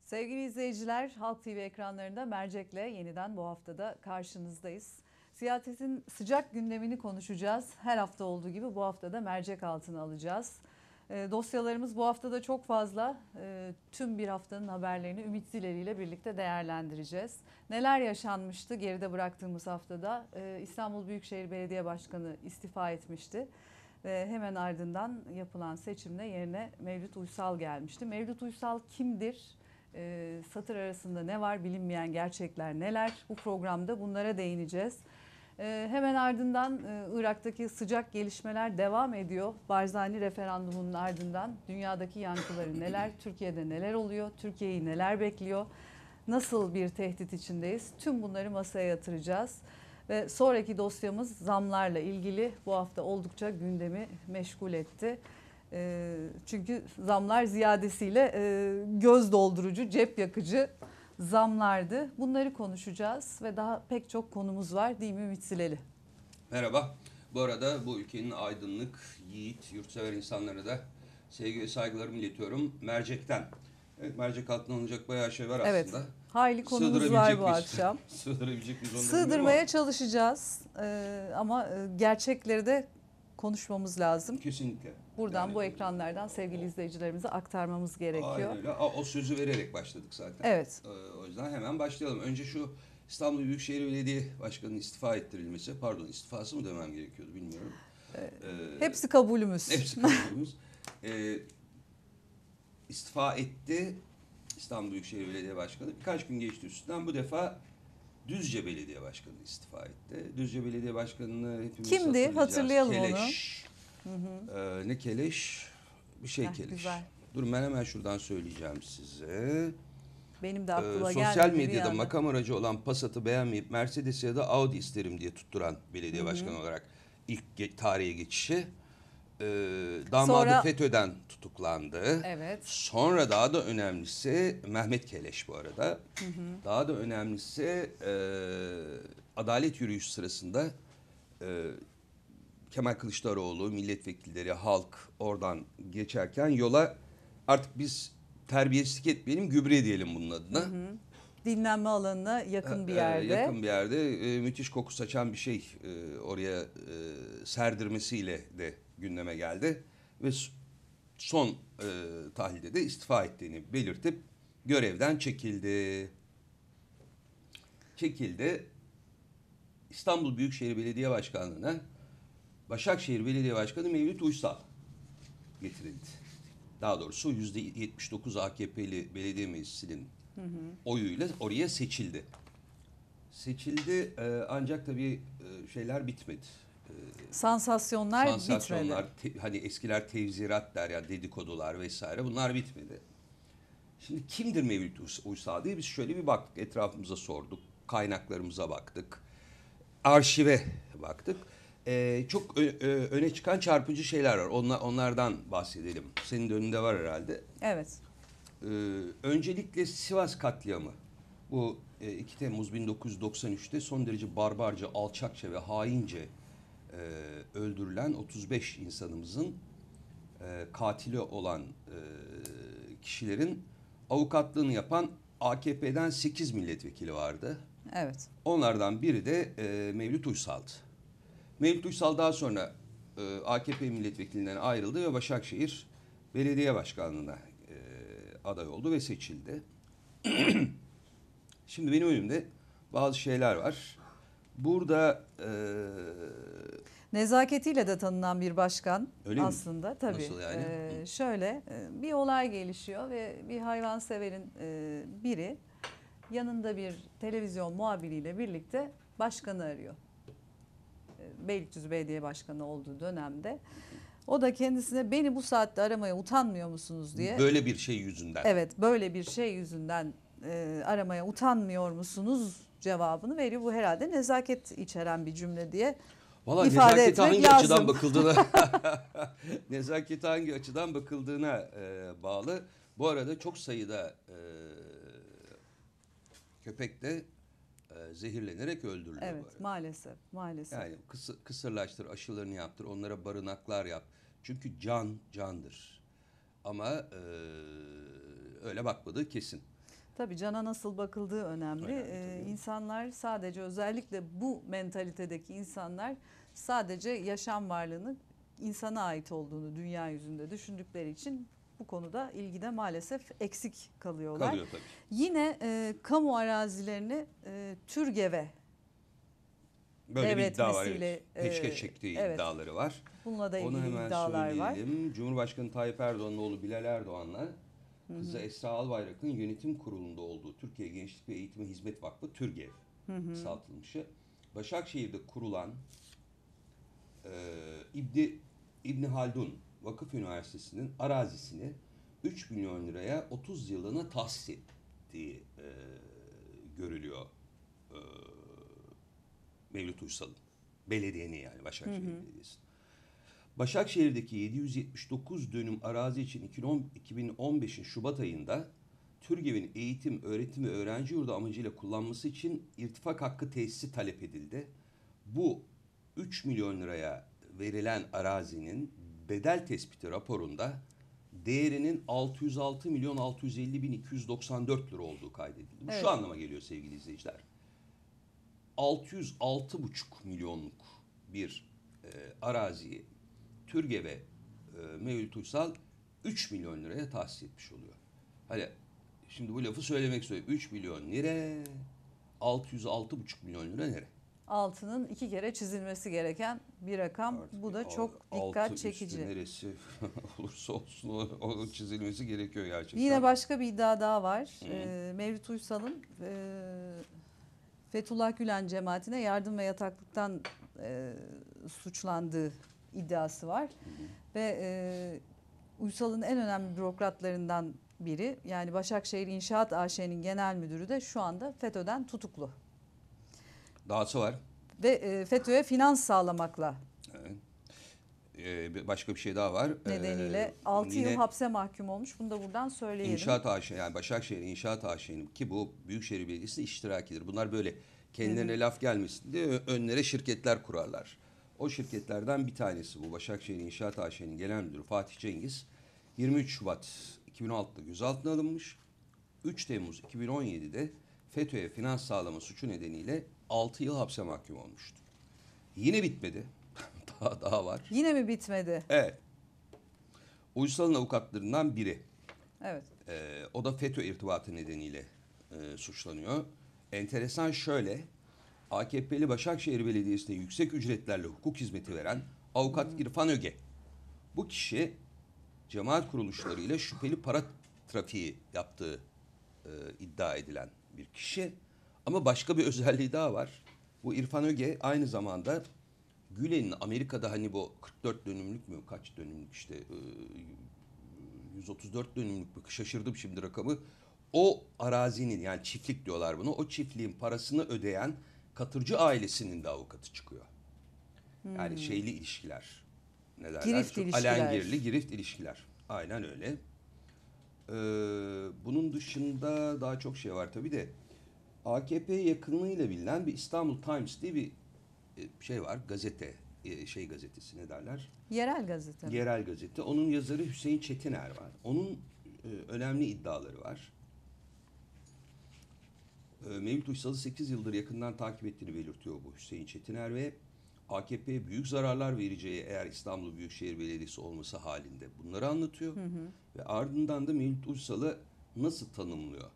Sevgili izleyiciler, Halk TV ekranlarında Mercek'le yeniden bu haftada karşınızdayız. Siyasetin sıcak gündemini konuşacağız. Her hafta olduğu gibi bu hafta da mercek altına alacağız. Dosyalarımız bu hafta da çok fazla. Tüm bir haftanın haberlerini Ümit Zileli ile birlikte değerlendireceğiz. Neler yaşanmıştı geride bıraktığımız haftada? İstanbul Büyükşehir Belediye Başkanı istifa etmişti. Ve hemen ardından yapılan seçimle yerine Mevlüt Uysal gelmişti. Mevlüt Uysal kimdir? Satır arasında ne var, bilinmeyen gerçekler neler? Bu programda bunlara değineceğiz. Hemen ardından Irak'taki sıcak gelişmeler devam ediyor. Barzani referandumunun ardından dünyadaki yankıları neler, Türkiye'de neler oluyor, Türkiye'yi neler bekliyor, nasıl bir tehdit içindeyiz? Tüm bunları masaya yatıracağız. Ve sonraki dosyamız zamlarla ilgili bu hafta oldukça gündemi meşgul etti. Çünkü zamlar ziyadesiyle göz doldurucu, cep yakıcı zamlardı. Bunları konuşacağız ve daha pek çok konumuz var değil mi Ümit Zileli? Merhaba. Bu arada bu ülkenin aydınlık, yiğit, yurtsever insanlarına da sevgi ve saygılarımı iletiyorum. Mercek'ten. Evet, mercek altına alınacak bayağı şey var Evet, aslında. hayli konumuz var bu akşam. Sığdırabilecek miyiz onları Sığdırmaya çalışacağız ama gerçekleri de konuşmamız lazım. Kesinlikle. Buradan Yani, bu ekranlardan sevgili izleyicilerimize aktarmamız gerekiyor. Aynen öyle. O sözü vererek başladık zaten. Evet. O yüzden hemen başlayalım. Önce şu İstanbul Büyükşehir Belediye Başkanı'nın istifa ettirilmesi, pardon istifası mı demem gerekiyordu bilmiyorum. Hepsi kabulümüz. Hepsi kabulümüz. İstifa etti İstanbul Büyükşehir Belediye Başkanı. Birkaç gün geçti üstünden bu defa Düzce Belediye Başkanı istifa etti. Düzce Belediye Başkanı'nı hepimiz kimdi? Hatırlayalım Keleş. Onu. Ne Keleş? Bir şey Keleş. Güzel. Durun ben hemen şuradan söyleyeceğim size. Benim de aklıma geldi. Sosyal medyada makam aracı olan Passat'ı beğenmeyip Mercedes ya da Audi isterim diye tutturan belediye başkanı olarak ilk tarihe geçişi. Damadı Sonra, FETÖ'den tutuklandı. Evet. Sonra daha da önemlisi Mehmet Keleş bu arada. Daha da önemlisi adalet yürüyüşü sırasında Kemal Kılıçdaroğlu, milletvekilleri, halk oradan geçerken yola artık biz terbiyesizlik etmeyelim, gübre diyelim bunun adına. Dinlenme alanına yakın bir yerde. Yakın bir yerde müthiş koku saçan bir şey oraya serdirmesiyle de gündeme geldi. Ve son tahlilde de istifa ettiğini belirtip görevden çekildi. İstanbul Büyükşehir Belediye Başkanlığı'na Başakşehir Belediye Başkanı Mevlüt Uysal getirildi. Daha doğrusu %79 AKP'li belediye meclisinin oyuyla oraya seçildi. Ancak tabii şeyler bitmedi. Sansasyonlar bitmedi. Hani eskiler tevzirat der ya, dedikodular vesaire, bunlar bitmedi. Şimdi kimdir Mevlüt Uysal diye biz şöyle bir baktık, etrafımıza sorduk, kaynaklarımıza baktık, arşive baktık. Çok öne çıkan çarpıcı şeyler var. Onlardan bahsedelim. Senin de önünde var herhalde. Evet. Öncelikle Sivas katliamı. Bu 2 Temmuz 1993'te son derece barbarca, alçakça ve haince öldürülen 35 insanımızın katili olan kişilerin avukatlığını yapan AKP'den 8 milletvekili vardı. Evet. Onlardan biri de Mevlüt Uysal'dı. Mevlüt Uysal daha sonra AKP milletvekilinden ayrıldı ve Başakşehir Belediye Başkanlığı'na aday oldu ve seçildi. Şimdi benim önümde bazı şeyler var. Burada nezaketiyle de tanınan bir başkan. Öyle aslında. Mi? Tabii. Nasıl yani? Şöyle bir olay gelişiyor ve bir hayvanseverin biri yanında bir televizyon muhabiriyle birlikte başkanı arıyor. Beylikdüzü Belediye Başkanı olduğu dönemde. O da kendisine beni bu saatte aramaya utanmıyor musunuz diye. Böyle bir şey yüzünden. Evet, böyle bir şey yüzünden aramaya utanmıyor musunuz cevabını veriyor. Bu herhalde nezaket içeren bir cümle diye Vallahi ifade etmek hangi lazım. açıdan bakıldığına nezaket hangi açıdan bakıldığına bağlı. Bu arada çok sayıda köpek de zehirlenerek öldürülüyor. Evet, maalesef. Yani kısırlaştır, aşılarını yaptır, onlara barınaklar yap. Çünkü candır. Ama öyle bakmadığı kesin. Tabii cana nasıl bakıldığı önemli. Tabii. İnsanlar sadece, özellikle bu mentalitedeki insanlar sadece yaşam varlığını insana ait olduğunu dünya yüzünde düşündükleri için bu konuda ilgide maalesef eksik kalıyorlar. Kalıyor tabii. Yine kamu arazilerini TÜRGEV'e Böyle bir iddia var. devretmesiyle Evet. Peşkeş çektiği evet, iddiaları var. bununla da Onu ilgili hemen iddialar var. söyleyelim. Cumhurbaşkanı Tayyip Erdoğan'ın oğlu Bilal Erdoğan'la kızı Esra Albayrak'ın yönetim kurulunda olduğu Türkiye Gençlik ve Eğitime Hizmet Vakfı TÜRGEV kısaltılmışı. Başakşehir'de kurulan İbni Haldun Vakıf Üniversitesi'nin arazisini 3 milyon liraya 30 yıllığına tahsis ettiği görülüyor Mevlüt Uysal'ın. Belediyenin, yani Başakşehir Belediyesi. Başakşehir'deki 779 dönüm arazi için 2015'in Şubat ayında TÜRGEV'in eğitim, öğretim ve öğrenci yurdu amacıyla kullanması için irtifak hakkı tesisi talep edildi. Bu 3 milyon liraya verilen arazinin bedel tespiti raporunda değerinin 606 milyon 650 bin 294 lira olduğu kaydedildi. Bu Evet. şu anlama geliyor sevgili izleyiciler. 606,5 milyonluk bir araziyi TÜRGEV'e Mevlüt Uysal 3 milyon liraya tahsis etmiş oluyor. Hani şimdi bu lafı söylemek istiyorum. 3 milyon lira, 606,5 milyon lira nere? Altının 2 kere çizilmesi gereken bir rakam. Artık Bu da çok altı dikkat üstü çekici. neresi olursa olsun o çizilmesi gerekiyor gerçekten. Yine başka bir iddia daha var. Mevlüt Uysal'ın Fethullah Gülen cemaatine yardım ve yataklıktan suçlandığı iddiası var. Ve Uysal'ın en önemli bürokratlarından biri, yani Başakşehir İnşaat AŞ'nin genel müdürü de şu anda FETÖ'den tutuklu. Dahası var. Ve FETÖ'ye finans sağlamakla Başka bir şey daha var. nedeniyle 6 Yine yıl hapse mahkum olmuş. Bunu da buradan söyleyelim. İnşaat AŞ, yani Başakşehir İnşaat AŞ'nin, ki bu Büyükşehir Belediyesi iştirakidir. Bunlar böyle kendilerine laf gelmesin diye önlere şirketler kurarlar. O şirketlerden bir tanesi bu Başakşehir İnşaat AŞ'nin genel müdürü Fatih Cengiz 23 Şubat 2016'da gözaltına alınmış. 3 Temmuz 2017'de FETÖ'ye finans sağlama suçu nedeniyle 6 yıl hapse mahkum olmuştu. Yine bitmedi. daha var. Yine mi bitmedi? Evet. Uysal'ın avukatlarından biri. Evet. O da FETÖ irtibatı nedeniyle suçlanıyor. Enteresan şöyle, AKP'li Başakşehir Belediyesi'ne yüksek ücretlerle hukuk hizmeti veren avukat İrfan Öge. Bu kişi cemaat kuruluşlarıyla şüpheli para trafiği yaptığı iddia edilen bir kişi. Ama başka bir özelliği daha var. Bu İrfan Öge aynı zamanda Gülen'in Amerika'da, hani bu 44 dönümlük mü, kaç dönümlük işte 134 dönümlük mü, şaşırdım şimdi rakamı. O arazinin, yani çiftlik diyorlar bunu, o çiftliğin parasını ödeyen Katırcı ailesinin de avukatı çıkıyor. Yani şeyli ilişkiler. Ne derler? Girift Çok ilişkiler. alengirli girift ilişkiler. Aynen öyle. Bunun dışında daha çok şey var tabii de. AKP yakınlığıyla bilinen bir İstanbul Times diye bir şey var. Gazete. Şey gazetesi, ne derler? Yerel gazete mi? Yerel gazete. Onun yazarı Hüseyin Çetiner var. Onun önemli iddiaları var. Mevlüt Uysal'ı 8 yıldır yakından takip ettiğini belirtiyor bu Hüseyin Çetiner ve AKP'ye büyük zararlar vereceği eğer İstanbul Büyükşehir Belediyesi olması halinde bunları anlatıyor. Ve ardından da Mevlüt Uysal'ı nasıl tanımlıyor?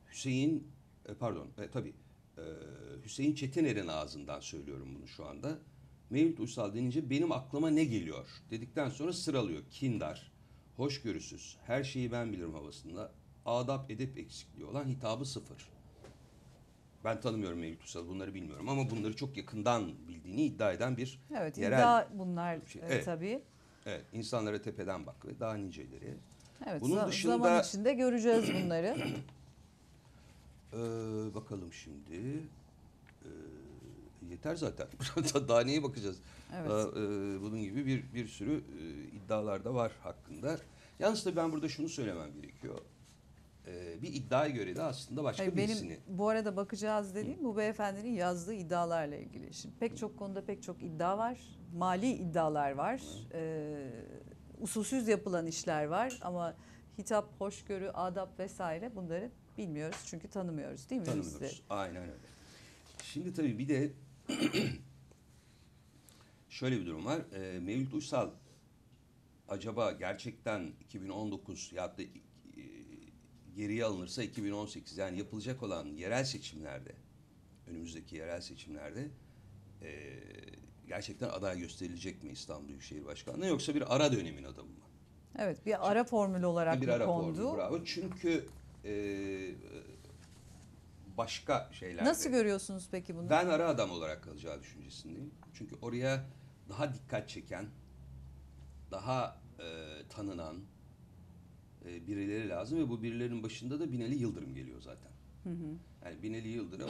Hüseyin Çetiner'in ağzından söylüyorum bunu şu anda. Mevlüt Uysal denince benim aklıma ne geliyor dedikten sonra sıralıyor. Kindar, hoşgörüsüz, her şeyi ben bilirim havasında, adap edep eksikliği olan, hitabı sıfır. Ben tanımıyorum Mevlüt Uysal'ı, bunları bilmiyorum ama bunları çok yakından bildiğini iddia eden bir Evet, yerel iddia bunlar Evet. tabii. Evet, insanlara tepeden bak ve daha niceleri. Evet, Bunun dışında zaman içinde göreceğiz bunları. bakalım şimdi. Yeter zaten. Daha neye bakacağız? Evet. Bunun gibi bir sürü iddialar da var hakkında. Yalnız tabii ben burada şunu söylemem gerekiyor. Bir iddiaya göre de aslında başka Hayır, birisini. benim bu arada bakacağız dediğim bu beyefendinin yazdığı iddialarla ilgili. Şimdi pek çok konuda pek çok iddia var. Mali iddialar var. Usulsüz yapılan işler var ama hitap, hoşgörü, adap vesaire bunları Bilmiyoruz çünkü tanımıyoruz değil mi? Tanımıyoruz. Aynen öyle. Şimdi tabii bir de şöyle bir durum var. Mevlüt Uysal acaba gerçekten 2019 ya da geriye alınırsa 2018, yani yapılacak olan yerel seçimlerde, önümüzdeki yerel seçimlerde gerçekten aday gösterilecek mi İstanbul Büyükşehir Başkanlığı, yoksa bir ara dönemin adamı mı? Evet, bir ara formül olarak Bir mı ara kondu? formülü, bravo. Çünkü başka şeylerde... Nasıl görüyorsunuz peki bunu? Ben ara adam olarak kalacağı düşüncesindeyim. Çünkü oraya daha dikkat çeken, daha tanınan birileri lazım ve bu birilerinin başında da Binali Yıldırım geliyor zaten. Hı hı. Yani Binali Yıldırım,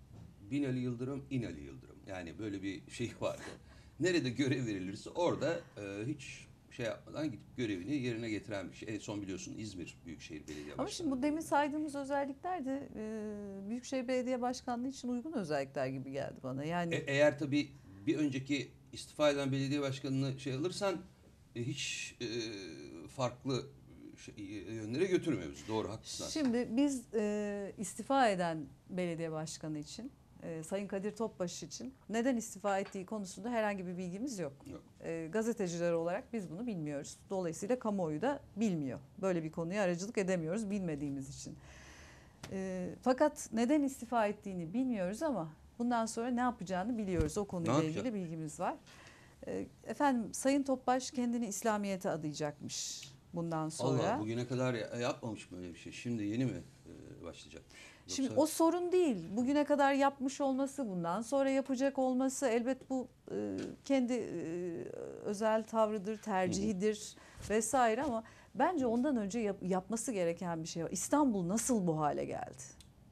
İnali Yıldırım. Yani böyle bir şey vardı. Nerede görev verilirse orada hiç şey yapmadan gidip görevini yerine getiren bir şey. En son biliyorsun İzmir Büyükşehir Belediye Başkanı. Ama şimdi bu demin saydığımız özellikler de Büyükşehir Belediye Başkanlığı için uygun özellikler gibi geldi bana. Yani Eğer tabii bir önceki istifa eden belediye başkanını şey alırsan hiç farklı yönlere götürmüyoruz. Doğru, haklısın. şimdi biz istifa eden belediye başkanı için, Sayın Kadir Topbaş için neden istifa ettiği konusunda herhangi bir bilgimiz yok. Yok. Gazeteciler olarak biz bunu bilmiyoruz. Dolayısıyla kamuoyu da bilmiyor. Böyle bir konuya aracılık edemiyoruz bilmediğimiz için. Fakat neden istifa ettiğini bilmiyoruz ama bundan sonra ne yapacağını biliyoruz. O konuyla ilgili bilgimiz var. Efendim, Sayın Topbaş kendini İslamiyet'e adayacakmış bundan sonra. Allah, bugüne kadar yapmamış böyle bir şey. Şimdi yeni mi başlayacakmış? Yoksa... Şimdi o sorun değil. Bugüne kadar yapmış olması, bundan sonra yapacak olması, elbet bu kendi özel tavrıdır, tercihidir vesaire, ama bence ondan önce yapması gereken bir şey var. İstanbul nasıl bu hale geldi?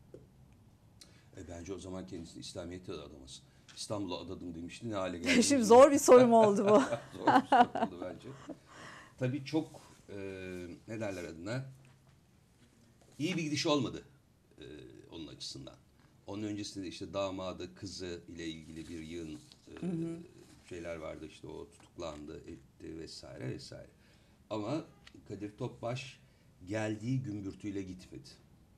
Bence o zaman kendisini İslamiyet'e adaması. İstanbul'a adadım demişti, ne hale geldi? Şimdi zor bir sorum oldu bu. Zor bir soru oldu bence. Tabii çok ne derler adına, iyi bir gidiş olmadı onun açısından. Onun öncesinde işte damadı, kızı ile ilgili bir yığın şeyler vardı, işte o tutuklandı, etti vesaire vesaire. Ama Kadir Topbaş geldiği gümbürtüyle gitmedi.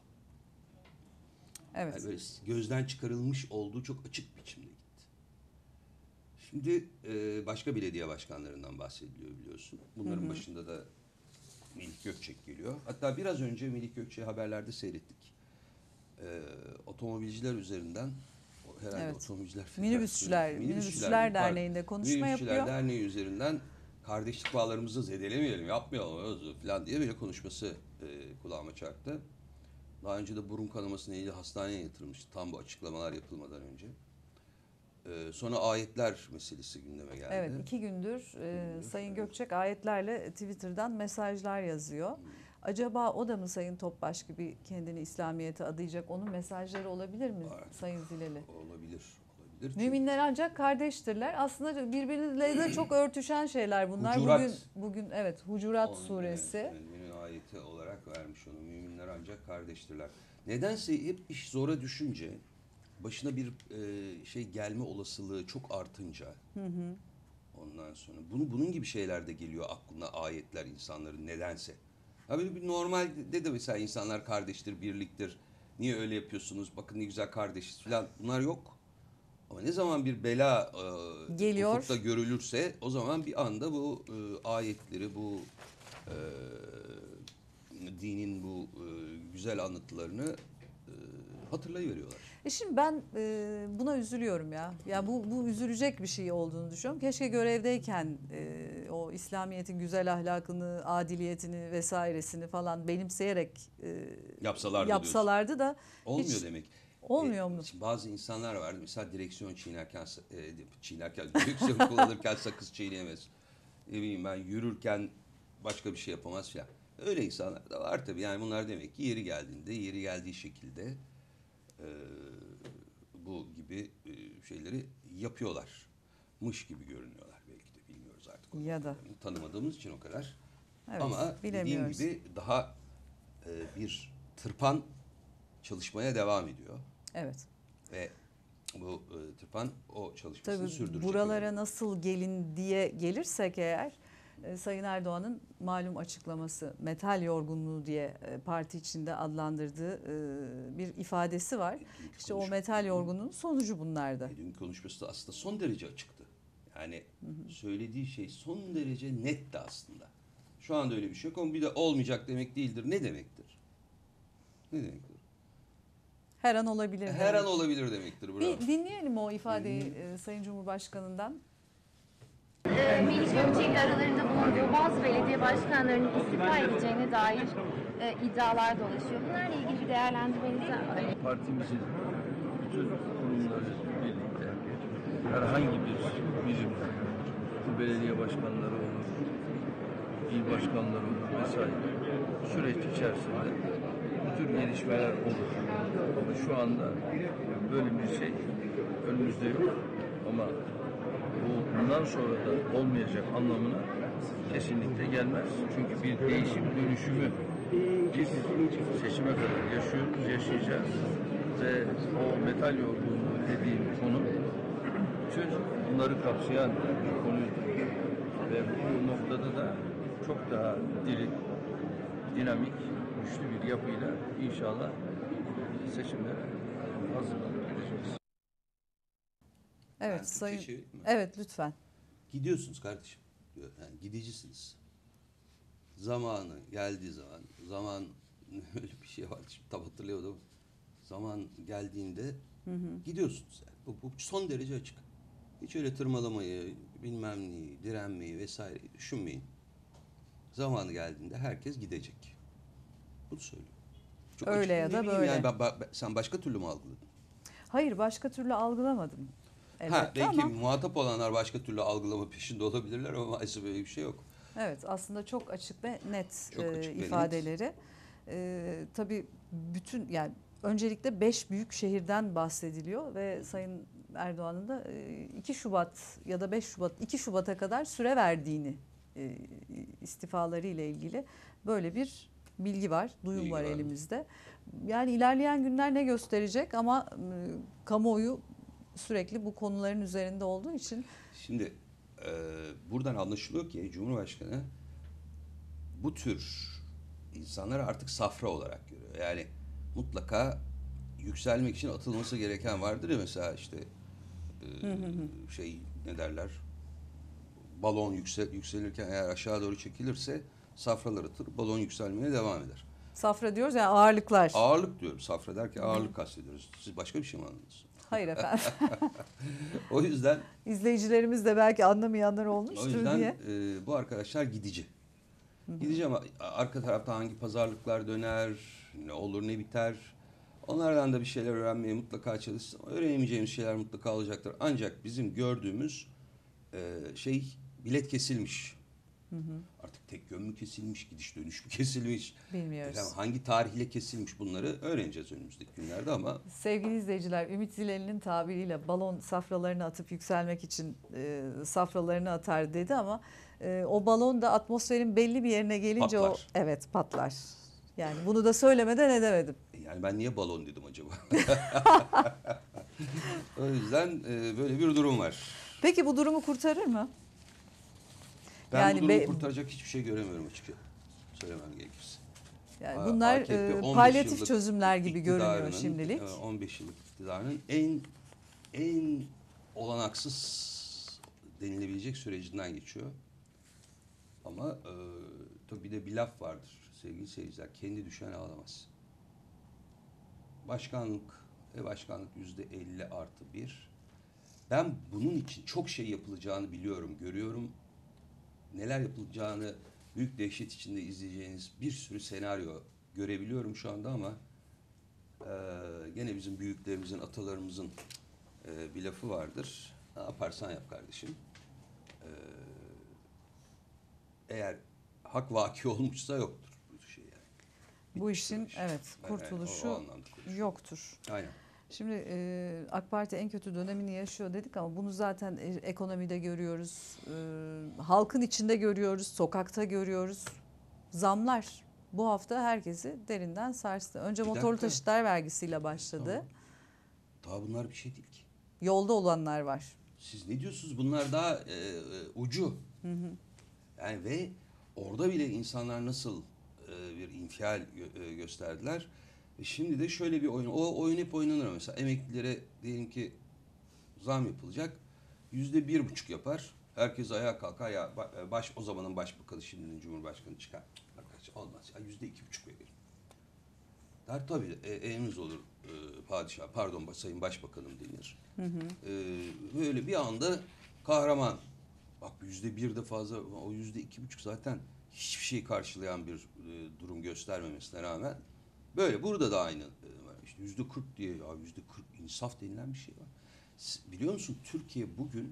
Evet. Yani böyle gözden çıkarılmış olduğu çok açık biçimde gitti. Şimdi başka belediye başkanlarından bahsediliyor biliyorsun. Bunların başında da Melih Gökçek geliyor. Hatta biraz önce Melih Gökçek'i haberlerde seyrettik. Otomobilciler üzerinden, herhalde Evet. Otomobilciler Minibüsçüler Derneği'nde konuşma Minibüsçüler yapıyor. Derneği üzerinden kardeşlik bağlarımızı zedelemeyelim, yapmayalım falan diye böyle konuşması kulağıma çarptı. Daha önce de burun kanaması ile hastaneye yatırılmıştı, tam bu açıklamalar yapılmadan önce. Sonra ayetler meselesi gündeme geldi. Evet, 2 gündür Sayın Gökçek ayetlerle Twitter'dan mesajlar yazıyor. Acaba o da mı Sayın Topbaş gibi kendini İslamiyet'e adayacak? Onun mesajları olabilir mi Sayın Zileli? Olabilir. Müminler ancak kardeştirler. Aslında birbirleriyle de çok örtüşen şeyler bunlar. Bugün evet, Hucurat suresi. Mümin ayeti olarak vermiş onu. Müminler ancak kardeştirler. Nedense hep iş zora düşünce, başına bir şey gelme olasılığı çok artınca, ondan sonra bunun gibi şeyler de geliyor aklına, ayetler insanların nedense. Ya böyle bir normalde de mesela insanlar kardeştir, birliktir. Niye öyle yapıyorsunuz? Bakın ne güzel kardeşiz falan. Bunlar yok. Ama ne zaman bir bela geliyor, ufukta görülürse, o zaman bir anda bu ayetleri, bu dinin bu güzel anlatılarını hatırlayıveriyorlar. Şimdi ben buna üzülüyorum ya. Ya bu üzülecek bir şey olduğunu düşünüyorum. Keşke görevdeyken o İslamiyet'in güzel ahlakını, adiliyetini vesairesini falan benimseyerek yapsalardı da olmuyor hiç demek. Olmuyor mu? Bazı insanlar var. Mesela direksiyon direksiyon kullanırken sakız çiğneyemez. Ne bileyim ben, yürürken başka bir şey yapamaz falan. Öyle insanlar da var tabii. Yani bunlar demek ki yeri geldiği şekilde bu gibi şeyleri yapıyorlarmış gibi görünüyorlar. Belki de bilmiyoruz artık. Ya da tanımadığımız için o kadar. Evet, ama dediğim gibi daha bir tırpan çalışmaya devam ediyor. Evet. Ve bu tırpan o çalışmasını Tabii sürdürecek. buralara nasıl gelin diye gelirsek eğer, Sayın Erdoğan'ın malum açıklaması, metal yorgunluğu diye parti içinde adlandırdığı bir ifadesi var. İşte o metal yorgunluğun sonucu bunlardı. Dünkü konuşması da aslında son derece açıktı. Yani söylediği şey son derece netti aslında. Şu anda öyle bir şey yok ama bir de olmayacak demek değildir. Ne demektir? Ne demektir? Her an olabilir. Her an olabilir demektir. Bravo. Bir dinleyelim o ifadeyi Sayın Cumhurbaşkanı'ndan. Melih Gökçek'le aralarında bulunduğu bazı belediye başkanlarının istifa edeceğine dair iddialar dolaşıyor. Bunlarla ilgili bir değerlendirmenizi alayım. Partimizin bütün kurumları birlikte herhangi bir birim, bu belediye başkanları olur, il başkanları olur vesaire süreç içerisinde bu tür gelişmeler olur. Ama şu anda böyle bir şey önümüzde yok. Ama bu bundan sonra da olmayacak anlamına kesinlikle gelmez. Çünkü bir değişim dönüşümü biz seçime kadar yaşıyoruz, yaşayacağız. Ve o metal yorgunluğu dediğim konu bütün bunları kapsayan bir konuydu. Ve bu noktada da çok daha diri, dinamik, güçlü bir yapıyla inşallah seçimlere hazırlanıp gideceğiz. Evet Ben Sayın. Türkçe çevireyim mi? Evet lütfen. Gidiyorsunuz kardeşim diyor. Yani gidicisiniz. Zamanı geldiği zaman öyle bir şey var. Şimdi tam hatırlayamadım. Zaman geldiğinde gidiyorsunuz. Yani. Bu son derece açık. Hiç öyle tırmalamayı, bilmem neyi, direnmeyi vesaire düşünmeyin. Zamanı geldiğinde herkes gidecek. Bunu söylüyor. Çok Öyle açık, ya ne da bileyim böyle. Yani sen başka türlü mü algıladın? Hayır başka türlü algılamadım. Elbette Belki ama muhatap olanlar başka türlü algılama peşinde olabilirler ama maalesef böyle bir şey yok. evet aslında çok açık ve net Çok açık ve net. ifadeleri. Tabii bütün yani öncelikle 5 büyük şehirden bahsediliyor ve Sayın Erdoğan'ın da 2 Şubat ya da 5 Şubat 2 Şubat'a kadar süre verdiğini istifaları ile ilgili böyle bir bilgi var, duyum Bilgi var var. elimizde. Yani ilerleyen günler ne gösterecek ama kamuoyu sürekli bu konuların üzerinde olduğu için. Şimdi buradan anlaşılıyor ki Cumhurbaşkanı bu tür insanları artık safra olarak görüyor. Yani mutlaka yükselmek için atılması gereken vardır ya mesela işte ne derler, balon yükselirken eğer aşağı doğru çekilirse safralar atılır, balon yükselmeye devam eder. Safra diyoruz yani ağırlıklar. Ağırlık diyorum, safra derken ağırlık kastediyoruz. Siz başka bir şey mi anladınız? Hayır efendim. O yüzden İzleyicilerimiz de belki anlamayanlar olmuştur diye. bu arkadaşlar gidici. Gidici ama arka tarafta hangi pazarlıklar döner, ne olur ne biter. Onlardan da bir şeyler öğrenmeye mutlaka çalışsın. Öğrenemeyeceğimiz şeyler mutlaka olacaktır. Ancak bizim gördüğümüz bilet kesilmiş. Artık tek yön mü kesilmiş, gidiş dönüş mü kesilmiş? Bilmiyoruz. Efendim, hangi tarihle kesilmiş bunları öğreneceğiz önümüzdeki günlerde ama Sevgili izleyiciler, Ümit Zileli'nin tabiriyle balon safralarını atıp yükselmek için safralarını atar dedi ama o balon da atmosferin belli bir yerine gelince Patlar. evet patlar. Yani bunu da söylemeden edemedim. yani ben niye balon dedim acaba? O yüzden böyle bir durum var. Peki bu durumu kurtarır mı? Ben Yani bu durumu kurtaracak hiçbir şey göremiyorum açıkça. Söylemem gerekirse. Yani bunlar AKP 15 palyatif yıllık çözümler gibi görünüyor iktidarının, şimdilik. 15 yıllık iktidarının en olanaksız denilebilecek sürecinden geçiyor. Ama tabii bir de bir laf vardır sevgili seyirciler. Kendi düşen ağlamaz. Başkanlık %50+1. Ben bunun için çok şey yapılacağını biliyorum, görüyorum. Neler yapılacağını büyük dehşet içinde izleyeceğiniz bir sürü senaryo görebiliyorum şu anda ama gene bizim büyüklerimizin, atalarımızın bir lafı vardır. Ne yaparsan yap kardeşim. Eğer hak vaki olmuşsa yoktur bu şey yani. Bu Bitmiştir işin o iş. evet Ben yani kurtuluşu o anlamda konuşuyorum. yoktur. Aynen. Şimdi AK Parti en kötü dönemini yaşıyor dedik ama bunu zaten ekonomide görüyoruz, halkın içinde görüyoruz, sokakta görüyoruz. Zamlar bu hafta herkesi derinden sarstı. Önce Bir motorlu dakika. taşıtlar vergisiyle başladı. Daha bunlar bir şey değil ki. Yolda olanlar var. Siz ne diyorsunuz? Bunlar daha ucu. Yani ve orada bile insanlar nasıl bir infial gösterdiler. Şimdi de şöyle bir oyun. O oyun hep oynanır mesela. Emeklilere diyelim ki zam yapılacak. %1,5 yapar. Herkes ayağa kalkar. Ya o zamanın başbakanı, şimdinin cumhurbaşkanı çıkar. Arkadaş olmaz ya, %2,5 verelim. Der tabii, emriniz olur padişah, pardon sayın başbakanım denir. Böyle bir anda kahraman. Bak %1 de fazla, o %2,5 zaten hiçbir şey karşılayan bir durum göstermemesine rağmen böyle burada da aynı var. İşte %40 diye, ya %40 insaf denilen bir şey var. Biliyor musun, Türkiye bugün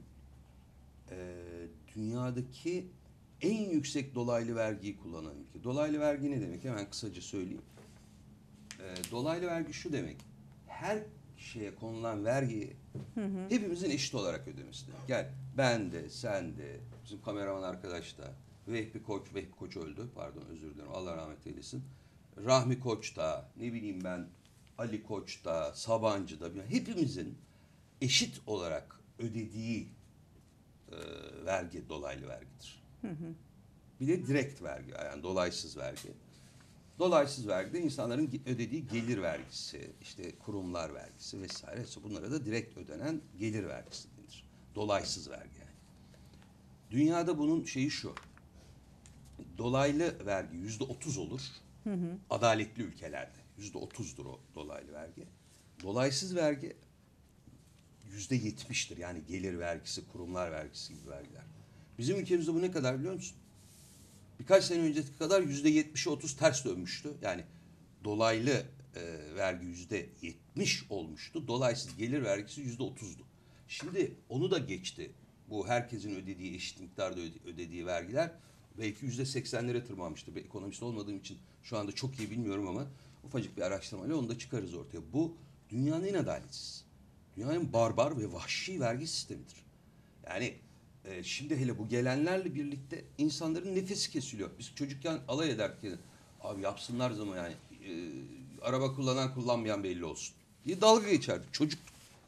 dünyadaki en yüksek dolaylı vergiyi kullanan ülke. Dolaylı vergi ne demek? Hemen kısaca söyleyeyim. Dolaylı vergi şu demek: her şeye konulan vergiyi hepimizin eşit olarak ödemesi demek. Gel, ben de, sen de, bizim kameraman arkadaş da, Vehbi Koç öldü, pardon özür dilerim, Allah rahmet eylesin. Rahmi Koç da, ne bileyim ben, Ali Koç da, Sabancı da, hepimizin eşit olarak ödediği vergi dolaylı vergidir. Bir de direkt vergi, yani dolaysız vergi. Dolaysız vergide insanların ödediği gelir vergisi, işte kurumlar vergisi vesaire. Bunlara da direkt ödenen gelir vergisi denir. Dolaysız vergi yani. Dünyada bunun şeyi şu: dolaylı vergi %30 olur. Adaletli ülkelerde %30'dur o dolaylı vergi. Dolaysız vergi %70'tir. Yani gelir vergisi, kurumlar vergisi gibi vergiler. Bizim ülkemizde bu ne kadar biliyor musun? Birkaç sene önceki kadar %70'e 30 ters dönmüştü. Yani dolaylı vergi %70 olmuştu. Dolaysız gelir vergisi %30'du. Şimdi onu da geçti. Bu herkesin ödediği, eşit miktarda ödediği vergiler belki %80'lere tırmanmıştı. Ben ekonomist olmadığım için şu anda çok iyi bilmiyorum ama ufacık bir araştırmayla onu da çıkarız ortaya. Bu dünyanın en adaletsiz, dünyanın barbar ve vahşi vergi sistemidir. Yani şimdi hele bu gelenlerle birlikte insanların nefesi kesiliyor. Biz çocukken alay ederken, abi yapsınlar zaman yani araba kullanan kullanmayan belli olsun diye dalga geçerdik. Çocuk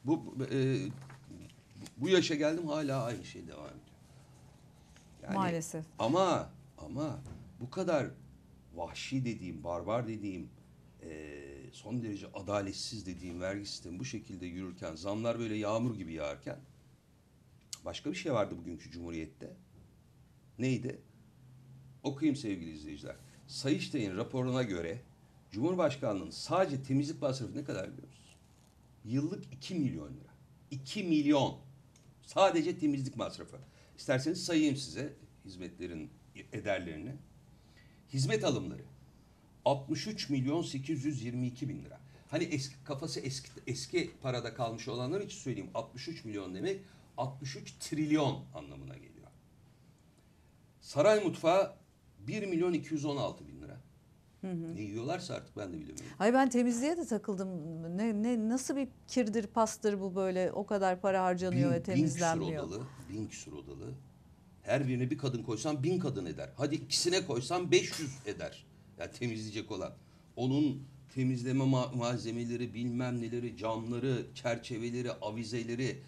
bu yaşa geldim, hala aynı şey devam ediyor. Yani, Maalesef. Ama bu kadar vahşi dediğim, barbar dediğim, son derece adaletsiz dediğim vergi sistemi bu şekilde yürürken, zamlar böyle yağmur gibi yağarken, başka bir şey vardı bugünkü Cumhuriyet'te. Neydi? Okuyayım sevgili izleyiciler. Sayıştay'ın raporuna göre Cumhurbaşkanlığı'nın sadece temizlik masrafı ne kadar biliyor musunuz? Yıllık 2 milyon lira. 2 milyon. Sadece temizlik masrafı. İsterseniz sayayım size hizmetlerin ederlerini. Hizmet alımları 63.822.000 lira. Hani kafası eski parada kalmış olanlar için söyleyeyim. 63 milyon demek 63 trilyon anlamına geliyor. Saray mutfağı 1.216.000 lira. Ne yiyorlarsa artık ben de bilemiyorum. Ay ben temizliğe de takıldım. Nasıl bir kirdir pastır bu böyle, o kadar para harcanıyor ve temizlenmiyor. 1000 küsur odalı. Her birine bir kadın koysan 1000 kadın eder. Hadi ikisine koysan 500 eder. Yani temizleyecek olan. Onun temizleme malzemeleri, bilmem neleri, camları, çerçeveleri, avizeleri.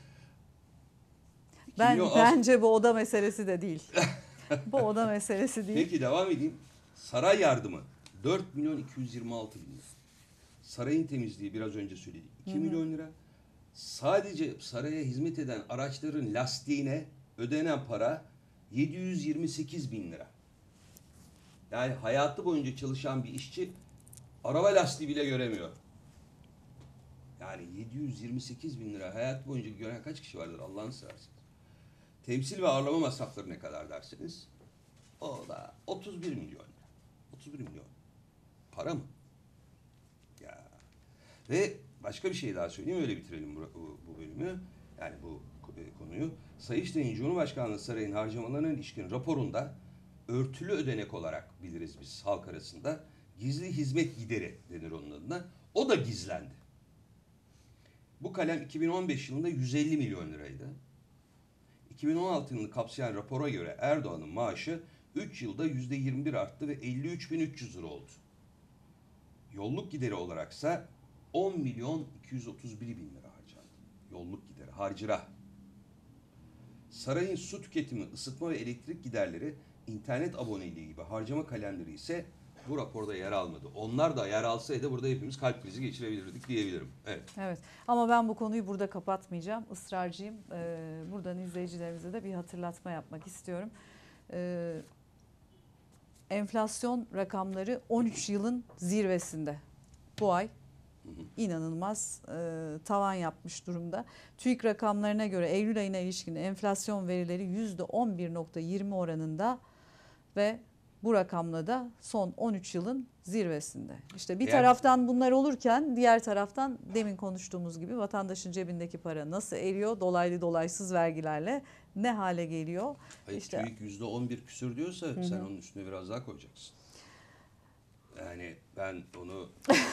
Bence bu oda meselesi de değil. Bu oda meselesi değil. Peki devam edeyim. Saray yardımı 4.226.000 lira. Sarayın temizliği biraz önce söyledik. 2 milyon lira. Sadece saraya hizmet eden araçların lastiğine ödenen para 728.000 lira. Yani hayatı boyunca çalışan bir işçi araba lastiği bile göremiyor. Yani 728.000 lira hayat boyunca gören kaç kişi vardır Allah'ını seversen. Temsil ve ağırlama masrafları ne kadar derseniz, o da 31 milyon lira. 31 milyon. Para mı? Ya. Ve başka bir şey daha söyleyeyim, öyle bitirelim bu bölümü. Yani bu konuyu. Sayıştay'ın Cumhurbaşkanlığı Sarayı'nın harcamalarına ilişkin raporunda örtülü ödenek olarak biliriz biz halk arasında. Gizli hizmet gideri denir onun adına. O da gizlendi. Bu kalem 2015 yılında 150 milyon liraydı. 2016 yılını kapsayan rapora göre Erdoğan'ın maaşı 3 yılda %21 arttı ve 53.300 lira oldu. Yolluk gideri olaraksa 10.231.000 lira harcandı. Yolluk gideri, harcırah. Sarayın su tüketimi, ısıtma ve elektrik giderleri internet aboneliği gibi harcama kalemleri ise bu raporda yer almadı. Onlar da yer alsaydı burada hepimiz kalp krizi geçirebilirdik diyebilirim. Evet. Evet, ama ben bu konuyu burada kapatmayacağım. Israrcıyım. Buradan izleyicilerimize de bir hatırlatma yapmak istiyorum. Enflasyon rakamları 13 yılın zirvesinde. Bu ay inanılmaz tavan yapmış durumda. TÜİK rakamlarına göre Eylül ayına ilişkin enflasyon verileri %11.20 oranında ve bu rakamla da son 13 yılın zirvesinde. İşte bir taraftan bunlar olurken diğer taraftan demin konuştuğumuz gibi vatandaşın cebindeki para nasıl eriyor? Dolaylı dolaysız vergilerle ne hale geliyor? Hayır, İşte TÜİK %11 küsür diyorsa sen onun üstüne biraz daha koyacaksın. Yani ben onu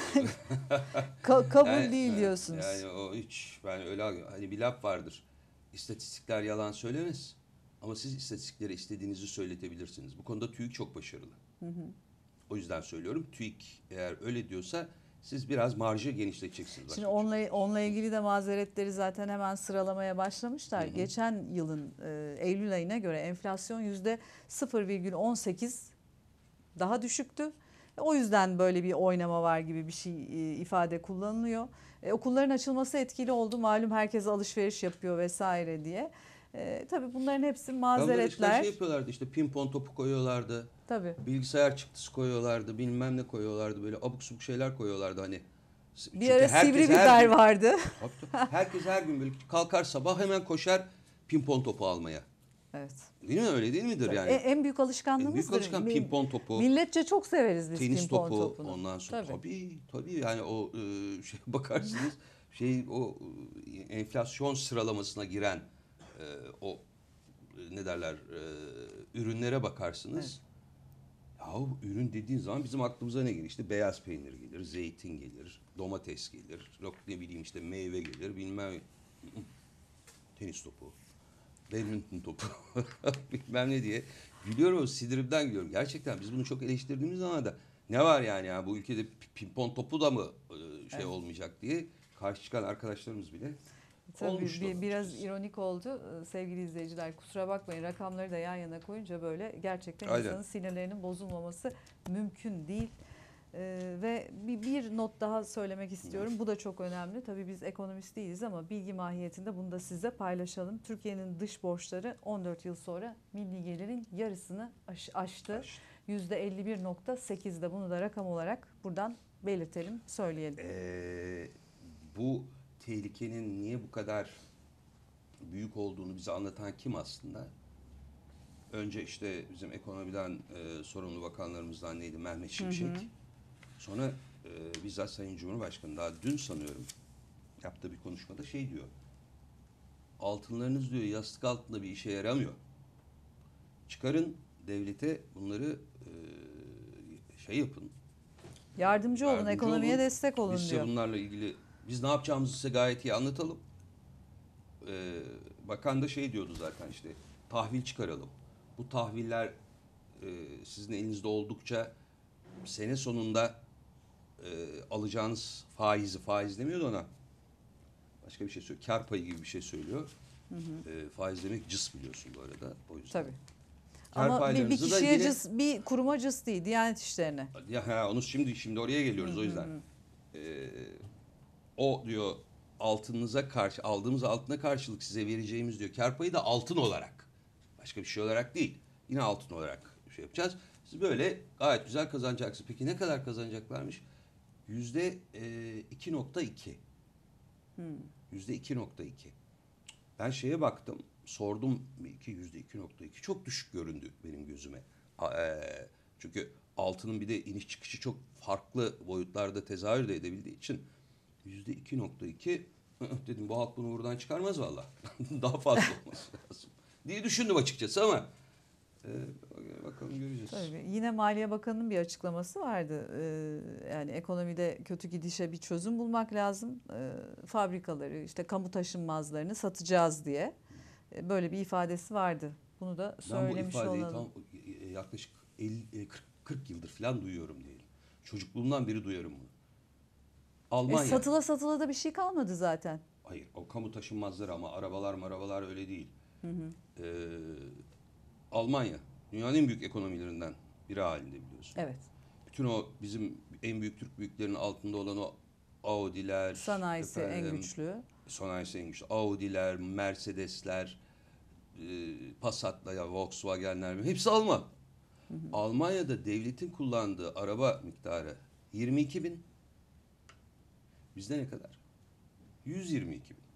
kabul değil diyorsunuz. Yani o hiç ben öyle hani bir laf vardır. İstatistikler yalan söylemez. Ama siz istatistikleri istediğinizi söyletebilirsiniz. Bu konuda TÜİK çok başarılı. O yüzden söylüyorum. TÜİK eğer öyle diyorsa siz biraz marjı genişleteceksiniz. Şimdi onunla ilgili de mazeretleri zaten hemen sıralamaya başlamışlar. Geçen yılın Eylül ayına göre enflasyon %0,18 daha düşüktü. O yüzden böyle bir oynama var gibi bir şey ifade kullanılıyor. Okulların açılması etkili oldu. Malum herkes alışveriş yapıyor vesaire diye. Tabii bunların hepsi mazeretler. Şey yapıyorlardı işte pimpon topu koyuyorlardı. Tabii. Bilgisayar çıktısı koyuyorlardı. Bilmem ne koyuyorlardı. Böyle abuk subuk şeyler koyuyorlardı hani. Bir ara sivri biber vardı. Herkes her gün böyle kalkar sabah hemen koşar pimpon topu almaya. Evet. Değil mi? Öyle değil midir yani? En büyük alışkanlığımızdır. En büyük alışkan pimpon topu. Milletçe çok severiz biz tenis pimpon topu. topunu. Ondan sonra tabii yani o şey bakarsınız o enflasyon sıralamasına giren o ne derler ürünlere bakarsınız. Evet. Ya ürün dediğin zaman bizim aklımıza ne gelir? İşte beyaz peynir gelir, zeytin gelir, domates gelir, yok ne bileyim işte meyve gelir, bilmem tenis topu, badminton topu, bilmem ne diye gülüyorum, sinirimden gülüyorum. Gerçekten biz bunu çok eleştirdiğimiz zaman da ne var yani ya bu ülkede pimpon topu da mı evet. olmayacak diye karşı çıkan arkadaşlarımız bile tabii biraz ironik oldu sevgili izleyiciler, kusura bakmayın, rakamları da yan yana koyunca böyle gerçekten aynen. insanın sinirlerinin bozulmaması mümkün değil. Ve bir not daha söylemek istiyorum. Bu da çok önemli. Tabii biz ekonomist değiliz ama bilgi mahiyetinde bunu da sizle paylaşalım. Türkiye'nin dış borçları 14 yıl sonra milli gelirin yarısını aştı. %51.8'de, bunu da rakam olarak buradan belirtelim, söyleyelim. Bu tehlikenin niye bu kadar büyük olduğunu bize anlatan kim aslında? Önce işte bizim ekonomiden sorumlu bakanlarımızdan neydi? Mehmet Şimşek. Sonra bizzat Sayın Cumhurbaşkanı daha dün sanıyorum yaptığı bir konuşmada şey diyor. Altınlarınız diyor yastık altında bir işe yaramıyor. Çıkarın devlete bunları şey yapın. Yardımcı olun, ekonomiye destek olun biz diyor. Biz bunlarla ilgili biz ne yapacağımızı size gayet iyi anlatalım. Bakan da şey diyordu zaten işte tahvil çıkaralım. Bu tahviller sizin elinizde oldukça sene sonunda alacağınız faiz demiyordu ona. Başka bir şey söylüyor. Kar payı gibi bir şey söylüyor. Faiz demek cız biliyorsun bu arada. O yüzden. Tabii. Ama bir kişiye yine, cız, bir kuruma cız değil, Diyanet İşleri'ne. Ya onu şimdi oraya geliyoruz o yüzden. O diyor altınıza karşı aldığımız altına karşılık size vereceğimiz diyor kar payı da altın olarak. Başka bir şey olarak değil. Yine altın olarak şey yapacağız. Siz böyle gayet güzel kazanacaksınız. Peki ne kadar kazanacaklarmış? %2.2. %2.2. Ben şeye baktım, sordum %2.2 çok düşük göründü benim gözüme. Çünkü altının bir de iniş çıkışı çok farklı boyutlarda tezahür de edebildiği için %2.2 dedim bu halk bunu buradan çıkarmaz valla. Daha fazla olması lazım diye düşündüm açıkçası ama bakalım göreceğiz. Tabii. Yine Maliye Bakanı'nın bir açıklaması vardı. Yani ekonomide kötü gidişe bir çözüm bulmak lazım. Fabrikaları, işte kamu taşınmazlarını satacağız diye. Böyle bir ifadesi vardı. Bunu da söylemiş olalım. Ben bu ifadeyi tam yaklaşık 40 yıldır falan duyuyorum diyelim. Çocukluğumdan beri duyarım bunu. Almanya. Satıla da bir şey kalmadı zaten. Hayır, o kamu taşınmazları ama arabalar öyle değil. Almanya Dünyanın en büyük ekonomilerinden biri halinde biliyorsun. Evet. Bütün o bizim en büyük Türk büyüklerinin altında olan o Audi'ler, Sanayisi en güçlü. sanayisi en güçlü. Audi'ler, Mercedes'ler, Passat'lar, ya Volkswagen'ler hepsi Alman. Almanya'da devletin kullandığı araba miktarı 22 bin. Bizde ne kadar? 122 bin.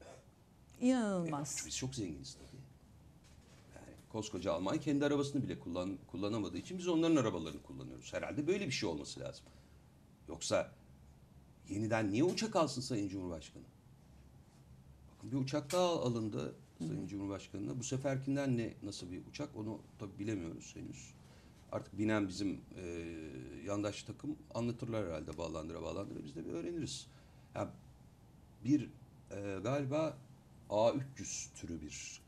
İnanılmaz. Biz çok zenginiz tabii. Yani koskoca Almanya kendi arabasını bile kullanamadığı için biz onların arabalarını kullanıyoruz. Herhalde böyle bir şey olması lazım. Yoksa yeniden niye uçak alsın Sayın Cumhurbaşkanı? Bakın bir uçak daha alındı Sayın Cumhurbaşkanı'na. Bu seferkinden nasıl bir uçak onu tabii bilemiyoruz henüz. Artık binen bizim yandaş takım anlatırlar herhalde bağlandıra biz de bir öğreniriz. Yani bir galiba A300 türü bir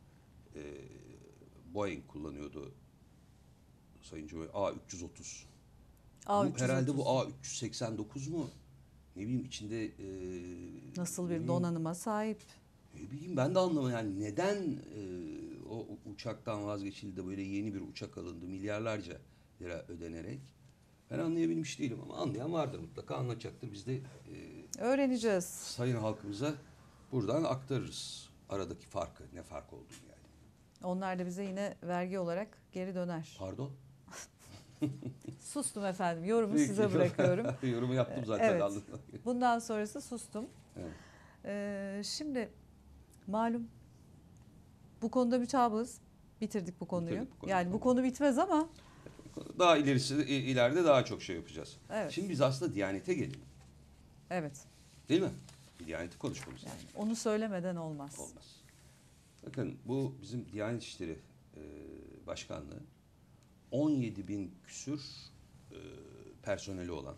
Boeing kullanıyordu Sayın Cumhurbaşkanı. A330. A330. Herhalde bu A389 mu? Ne bileyim içinde Nasıl bir donanıma sahip? ne bileyim ben de anlamadım yani neden o uçaktan vazgeçildi de böyle yeni bir uçak alındı milyarlarca lira ödenerek. Ben anlayabilmiş değilim ama anlayan vardır mutlaka anlatacaktır. Biz de Öğreneceğiz. sayın halkımıza buradan aktarırız aradaki farkı ne fark olduğunu yani. Onlar da bize yine vergi olarak geri döner. Pardon? Sustum efendim. Yorumu Peki. size bırakıyorum. Yorumu yaptım zaten. Evet. Anladım. Bundan sonrası sustum. Evet. Şimdi malum bu konuda mütabığız. Bitirdik bu konuyu. Bitirdik bu konuyu, Yani tamam. bu konu bitmez ama Daha ileride daha çok şey yapacağız. evet. Şimdi biz aslında Diyanet'e gelelim. Evet. Değil mi? Diyanet'i konuşmamız lazım. Yani onu söylemeden olmaz. Olmaz. Bakın bu bizim Diyanet İşleri Başkanlığı 17 bin küsür personeli olan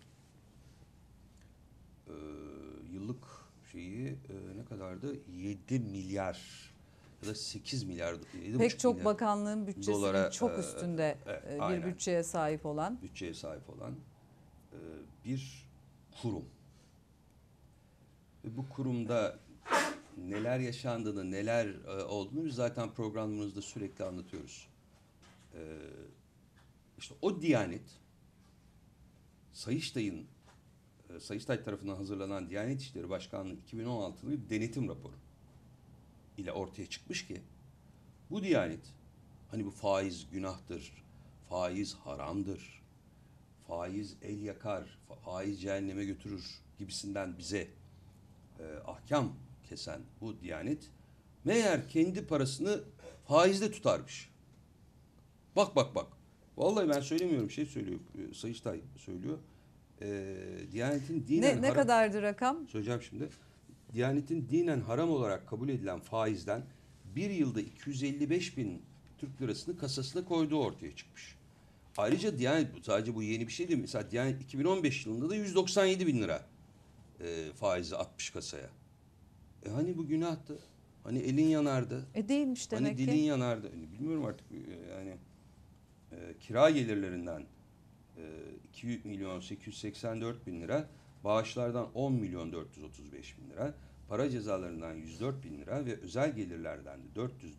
yıllık şeyi ne kadardı? 7 milyar ya da 8 milyar 7,5 Pek çok milyar bakanlığın bütçesinin dolara, çok üstünde bir aynen. bütçeye sahip olan. bütçeye sahip olan bir kurum. Ve bu kurumda neler yaşandığını, neler olduğunu biz zaten programımızda sürekli anlatıyoruz. İşte o Diyanet, Sayıştay tarafından hazırlanan Diyanet İşleri Başkanlığı 2016'lı bir denetim raporu ile ortaya çıkmış ki bu Diyanet, hani bu faiz günahtır, faiz haramdır, faiz el yakar, faiz cehenneme götürür gibisinden bize ahkam kesen bu Diyanet meğer kendi parasını faizde tutarmış. Bak. Vallahi ben söylemiyorum söylüyor. Sayıştay söylüyor. Diyanet'in dinen Ne kadardı rakam? söyleyeceğim şimdi. Diyanet'in dinen haram olarak kabul edilen faizden bir yılda 255 bin Türk lirasını kasasına koyduğu ortaya çıkmış. Ayrıca Diyanet sadece bu yeni bir şey değil. Mesela Diyanet 2015 yılında da 197 bin lira faizi atmış kasaya. Hani bu günahtı? Hani elin yanardı? Değilmiş demek Hani dilin ki. yanardı? Bilmiyorum artık yani kira gelirlerinden 2 milyon 884 bin lira, bağışlardan 10 milyon 435 bin lira, para cezalarından 104 bin lira ve özel gelirlerden de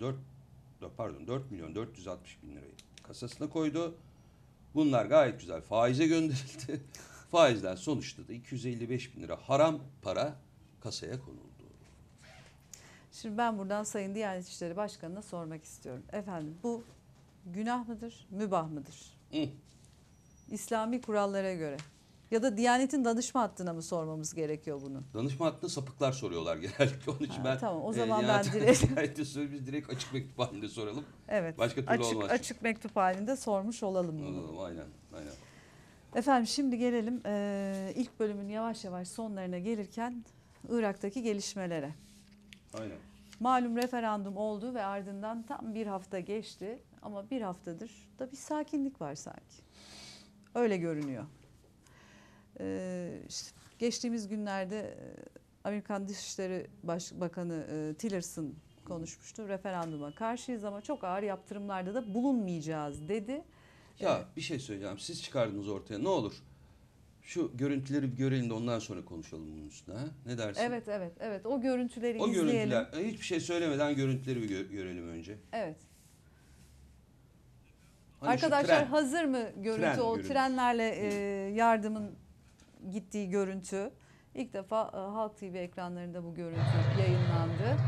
4 milyon 460 bin lirayı kasasına koydu. Bunlar gayet güzel faize gönderildi. Faizden sonuçta da 255 bin lira haram para kasaya konuldu. Şimdi ben buradan Sayın Diyanet İşleri Başkanı'na sormak istiyorum. Efendim bu günah mıdır, mübah mıdır? İslami kurallara göre. Ya da Diyanet'in danışma hattına mı sormamız gerekiyor bunu? Danışma hattında sapıklar soruyorlar genellikle. Onun için ben tamam, o zaman ben direkt biz direkt açık mektup halinde soralım. evet. Başka türlü olmaz. Açık mektup halinde sormuş olalım bunu. Aynen. Efendim şimdi gelelim ilk bölümün yavaş yavaş sonlarına gelirken Irak'taki gelişmelere. Aynen. Malum referandum oldu ve ardından tam bir hafta geçti ama bir haftadır da bir sakinlik var sanki. Öyle görünüyor. İşte geçtiğimiz günlerde Amerikan Dışişleri Başbakanı Tillerson konuşmuştu. Referanduma karşıyız ama çok ağır yaptırımlarda da bulunmayacağız dedi. Ya bir şey söyleyeceğim. Siz çıkardınız ortaya. Ne olur şu görüntüleri bir görelim de ondan sonra konuşalım bunun üstüne. Ha? Ne dersin? Evet. O görüntüleri O izleyelim. görüntüler hiçbir şey söylemeden görüntüleri bir görelim önce. Evet. Hani şu Arkadaşlar tren. hazır mı görüntü? Tren O görüntüsü. trenlerle yardımın gittiği görüntü. İlk defa Halk TV ekranlarında bu görüntü yayınlandı.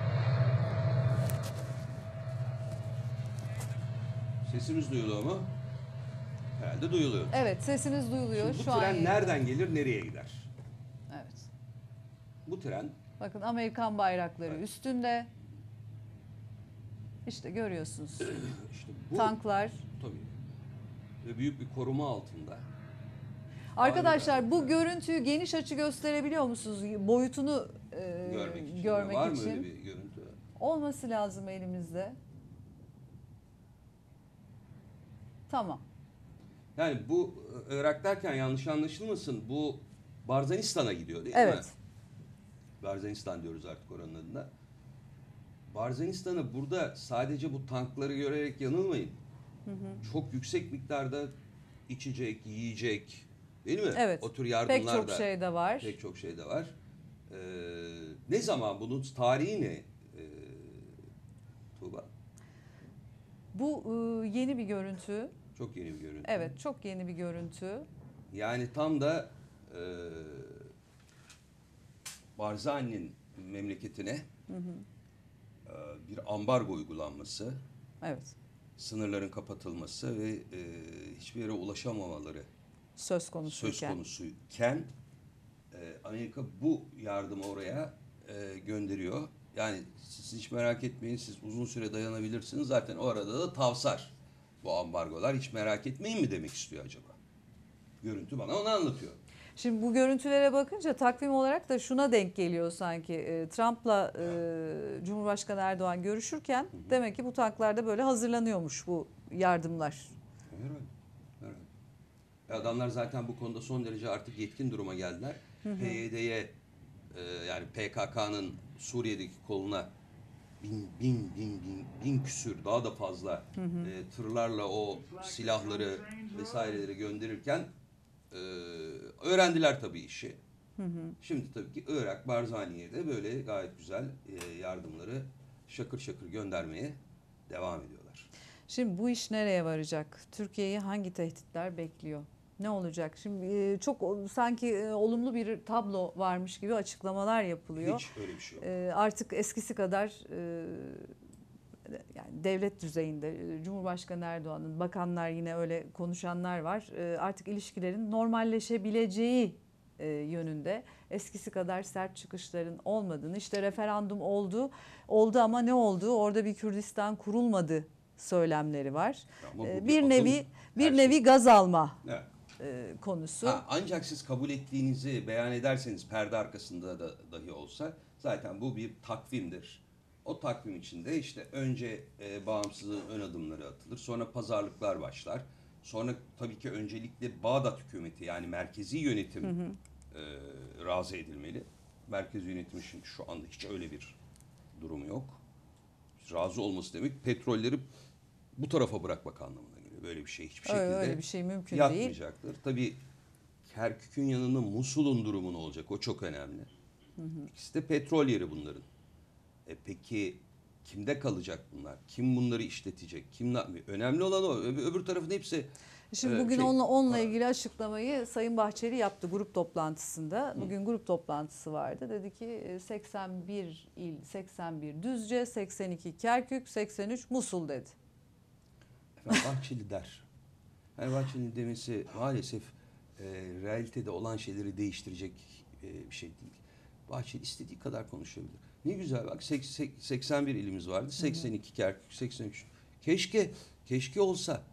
Sesimiz duyuluyor mu? Herhalde duyuluyor. Evet, sesiniz duyuluyor. Şimdi bu Şu an tren yayında. nereden gelir, nereye gider? Evet. Bu tren Bakın Amerikan bayrakları üstünde. İşte görüyorsunuz. işte bu Tanklar. tabii ve büyük bir koruma altında. Arkadaşlar bu görüntüyü geniş açı gösterebiliyor musunuz? Boyutunu Görmek için. Var mı için. öyle bir görüntü? Olması lazım elimizde. Tamam. Yani bu Irak derken yanlış anlaşılmasın, bu Barzanistan'a gidiyor değil mi? Evet. Barzanistan diyoruz artık oranın adına. Barzanistan'ı burada sadece bu tankları görerek yanılmayın. Çok yüksek miktarda içecek, yiyecek değil mi? Evet. O tür yardımlar Pek çok da şey de var. pek çok şey de var. Ne zaman bunun tarihi ne? Tuğba? Bu yeni bir görüntü. Çok yeni bir görüntü. Evet, çok yeni bir görüntü. Yani tam da Barzani'nin memleketine bir ambargo uygulanması, Evet. sınırların kapatılması ve hiçbir yere ulaşamamaları Söz konusuyken. söz konusuyken Amerika bu yardımı oraya gönderiyor. Yani siz hiç merak etmeyin, siz uzun süre dayanabilirsiniz. Zaten o arada da tavsar bu ambargolar. Hiç merak etmeyin mi demek istiyor acaba? Görüntü bana onu anlatıyor. Şimdi bu görüntülere bakınca takvim olarak da şuna denk geliyor sanki. Trump'la Cumhurbaşkanı Erdoğan görüşürken demek ki bu tanklarda böyle hazırlanıyormuş bu yardımlar. Herhalde. Adamlar zaten bu konuda son derece artık yetkin duruma geldiler. PYD'ye yani PKK'nın Suriye'deki koluna bin küsür daha da fazla tırlarla o silahları vesaireleri gönderirken öğrendiler tabii işi. Şimdi tabii ki Irak, Barzani'ye de böyle gayet güzel yardımları şakır şakır göndermeye devam ediyorlar. Şimdi bu iş nereye varacak? Türkiye'yi hangi tehditler bekliyor? Ne olacak? Şimdi çok sanki olumlu bir tablo varmış gibi açıklamalar yapılıyor. Hiç öyle bir şey yok. Artık eskisi kadar yani devlet düzeyinde Cumhurbaşkanı Erdoğan'ın, bakanlar yine öyle konuşanlar var. Artık ilişkilerin normalleşebileceği yönünde eskisi kadar sert çıkışların olmadığını, işte referandum oldu ama ne oldu? Orada bir Kürdistan kurulmadı söylemleri var. Ama bu Bir akıl, nevi her nevi gaz alma Evet. konusu. Ancak siz kabul ettiğinizi beyan ederseniz perde arkasında da dahi olsa zaten bu bir takvimdir. O takvim içinde işte önce bağımsızlığın ön adımları atılır. Sonra pazarlıklar başlar. Sonra tabii ki öncelikle Bağdat hükümeti yani merkezi yönetim razı edilmeli. Merkezi yönetimin şimdi şu anda hiç öyle bir durumu yok. Razı olması demek petrolleri bu tarafa bırakmak anlamına geliyor. Böyle bir şey hiçbir şekilde Öyle bir şey mümkün değil. yapmayacaktır. Tabii Kerkük'ün yanında Musul'un durumu ne olacak? O çok önemli. İkisi de petrol yeri bunların. Peki kimde kalacak bunlar? Kim bunları işletecek? Kim ne yapmıyor? Önemli olan o. Öbür tarafın hepsi Şimdi bugün onunla ilgili açıklamayı Sayın Bahçeli yaptı grup toplantısında. Bugün grup toplantısı vardı. Dedi ki 81 il, 81 Düzce, 82 Kerkük, 83 Musul dedi. Efendim Bahçeli der. Yani Bahçeli'nin demesi maalesef realitede olan şeyleri değiştirecek bir şey değil. Bahçeli istediği kadar konuşabilir. Ne güzel bak 81 ilimiz vardı. 82 Kerkük, 83. Keşke olsa.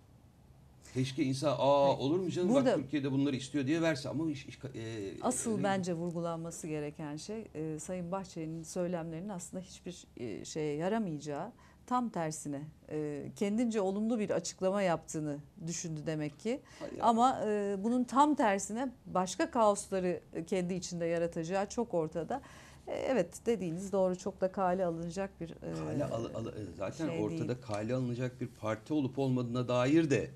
Keşke insan olur mu canım Burada, bak Türkiye'de bunları istiyor diye verse ama asıl bence vurgulanması gereken şey Sayın Bahçeli'nin söylemlerinin aslında hiçbir şeye yaramayacağı, tam tersine kendince olumlu bir açıklama yaptığını düşündü demek ki. Hayır. Ama bunun tam tersine başka kaosları kendi içinde yaratacağı çok ortada. Evet dediğiniz doğru, çok da kale alınacak bir zaten şey ortada değil. kale alınacak bir parti olup olmadığına dair de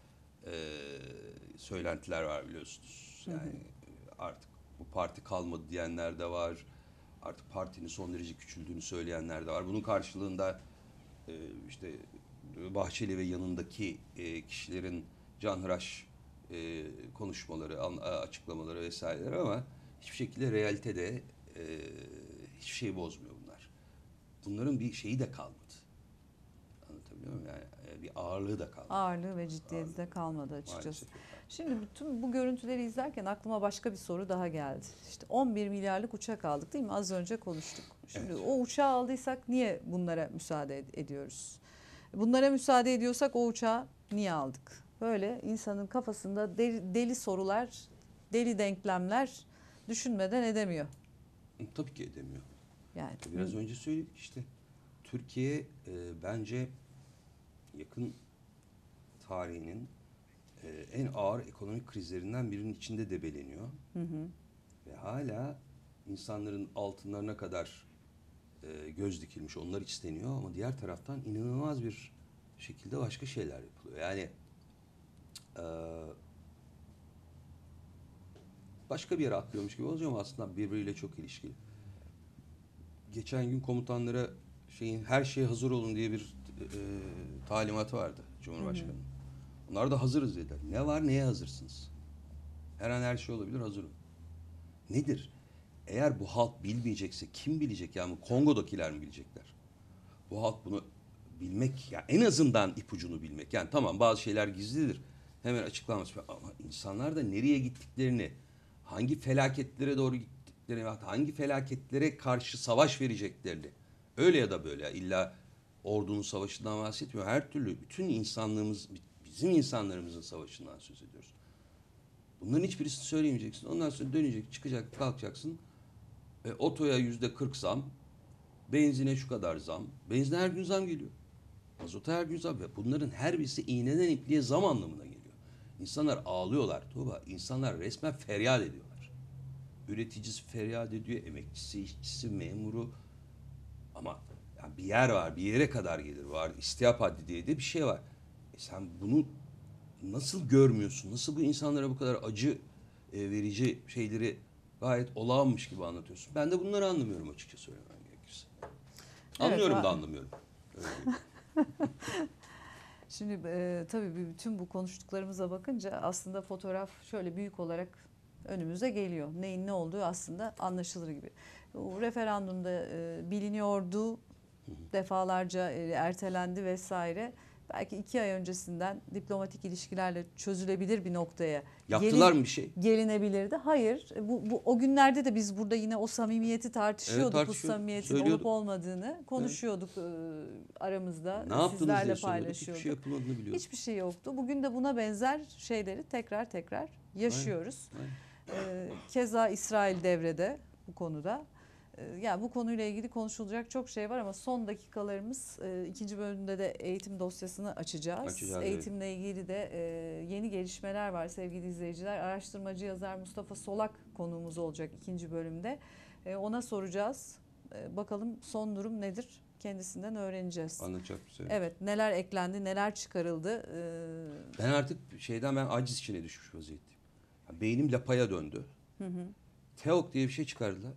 söylentiler var biliyorsunuz. Yani artık bu parti kalmadı diyenler de var. Artık partinin son derece küçüldüğünü söyleyenler de var. Bunun karşılığında işte Bahçeli ve yanındaki kişilerin canhıraş konuşmaları, açıklamaları vesaireler ama hiçbir şekilde realitede hiçbir şey bozmuyor bunlar. Bunların bir şeyi de kalmadı. Anlatabiliyor muyum? Yani bir ağırlığı da kalmadı. Ağırlığı ve ciddiyeti de kalmadı açıkçası. Maalesef. Şimdi bütün bu görüntüleri izlerken aklıma başka bir soru daha geldi. İşte 11 milyarlık uçak aldık değil mi? Az önce konuştuk. Şimdi Evet. o uçağı aldıysak niye bunlara müsaade ediyoruz? Bunlara müsaade ediyorsak o uçağı niye aldık? Böyle insanın kafasında deli sorular, deli denklemler düşünmeden edemiyor. Tabii ki edemiyor. Yani Biraz önce söyledik işte. Türkiye bence yakın tarihinin en ağır ekonomik krizlerinden birinin içinde debeleniyor. Ve hala insanların altınlarına kadar göz dikilmiş, onlar isteniyor ama diğer taraftan inanılmaz bir şekilde başka şeyler yapılıyor. Yani başka bir yere atlıyormuş gibi olacağım ama aslında birbiriyle çok ilişkili. Geçen gün komutanlara her şeye hazır olun diye bir talimatı vardı Cumhurbaşkanı'nın. Onlar da hazırız dediler. Ne var, neye hazırsınız? Her an her şey olabilir, hazırım. Nedir? Eğer bu halk bilmeyecekse kim bilecek? Yani Kongo'dakiler mi bilecekler? Bu halk bunu bilmek, yani en azından ipucunu bilmek. Yani tamam bazı şeyler gizlidir. Hemen açıklanması. Ama insanlar da nereye gittiklerini, hangi felaketlere doğru gittiklerini, hangi felaketlere karşı savaş vereceklerini, öyle ya da böyle, illa ordunun savaşından bahsetmiyor. Her türlü bütün insanlığımız, bizim insanlarımızın savaşından söz ediyoruz. Bunların hiçbirisini söyleyemeyeceksin. Ondan sonra dönecek, çıkacak, kalkacaksın. Otoya %40 zam, benzine şu kadar zam. Benzine her gün zam geliyor. Mazota her gün zam. Ve bunların her birisi iğneden ipliğe zam anlamına geliyor. İnsanlar ağlıyorlar Tuğba. İnsanlar resmen feryat ediyorlar. Üreticisi feryat ediyor, emekçisi, işçisi, memuru. Ama yani bir yer var, bir yere kadar gelir var. İstihap haddi diye de bir şey var. Sen bunu nasıl görmüyorsun? Nasıl bu insanlara bu kadar acı verici şeyleri gayet olağanmış gibi anlatıyorsun? Ben de bunları anlamıyorum açıkça söylemem gerekirse. Anlıyorum da anlamıyorum. Öyle diyeyim. Şimdi tabii bütün bu konuştuklarımıza bakınca aslında fotoğraf şöyle büyük olarak önümüze geliyor. Neyin ne olduğu aslında anlaşılır gibi. O referandumda biliniyordu, defalarca ertelendi vesaire. Belki 2 ay öncesinden diplomatik ilişkilerle çözülebilir bir noktaya Yaptılar mı bir şey? gelinebilirdi. Hayır. Bu o günlerde de biz burada yine o samimiyeti tartışıyorduk. Evet, Bu samimiyetin söylüyorduk. olup olmadığını konuşuyorduk aramızda. Ne yaptınız Sizlerle diye soruyorduk. Hiçbir paylaşıyorduk. şey yapılmadığını biliyorduk. Hiçbir şey yoktu. Bugün de buna benzer şeyleri tekrar yaşıyoruz. Aynen. Keza İsrail devrede bu konuda. Yani bu konuyla ilgili konuşulacak çok şey var ama son dakikalarımız, ikinci bölümde de eğitim dosyasını açacağız. Eğitimle ilgili de yeni gelişmeler var sevgili izleyiciler. Araştırmacı yazar Mustafa Solak konuğumuz olacak ikinci bölümde. Ona soracağız. Bakalım son durum nedir? Kendisinden öğreneceğiz. Anlatacak bir şey. Evet, neler eklendi, neler çıkarıldı. Ben artık ben aciz içine düşmüş vaziyetteyim. Beynim lapaya döndü. TEOK diye bir şey çıkardılar.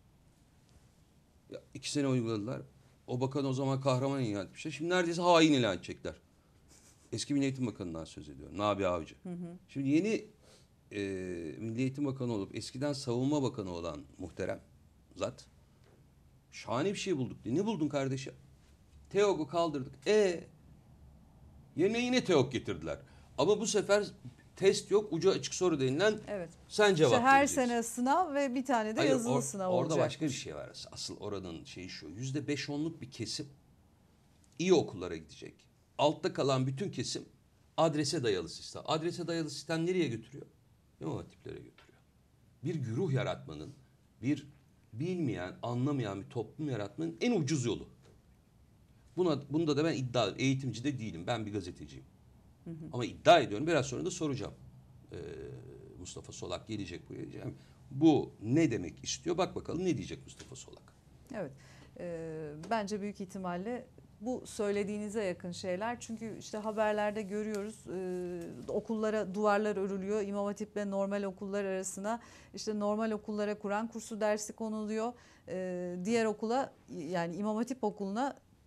2 sene uyguladılar. O bakan o zaman kahraman ilan etmişler. Şimdi neredeyse hain ilan edecekler. Eski Milli Eğitim Bakanı'ndan söz ediyorum. Nabi Avcı. Şimdi yeni Milli Eğitim Bakanı olup eskiden Savunma Bakanı olan muhterem zat şahane bir şey bulduk diye. Ne buldun kardeşim? TEOK'u kaldırdık. Yerine yine TEOK getirdiler. Ama bu sefer test yok, ucu açık soru denilen Evet. sen cevap her vereceksin. sene sınav ve bir tane de Hayır, yazılı sınav olacak. Orada başka bir şey var. Asıl oranın şeyi şu. %5-10'luk bir kesim iyi okullara gidecek. Altta kalan bütün kesim adrese dayalı sistem. Adrese dayalı sistem nereye götürüyor? İmam hatiplere götürüyor. Bir güruh yaratmanın, bir bilmeyen, anlamayan bir toplum yaratmanın en ucuz yolu. Bunda da ben eğitimci de değilim. Ben bir gazeteciyim. Ama iddia ediyorum. Biraz sonra da soracağım. Mustafa Solak gelecek buraya diyeceğim. Bu ne demek istiyor? Bak bakalım ne diyecek Mustafa Solak. Evet. Bence büyük ihtimalle bu söylediğinize yakın şeyler. Çünkü işte haberlerde görüyoruz okullara duvarlar örülüyor. İmam Hatip'le normal okullar arasına işte normal okullara Kur'an kursu dersi konuluyor. Diğer okula yani İmam Hatip okuluna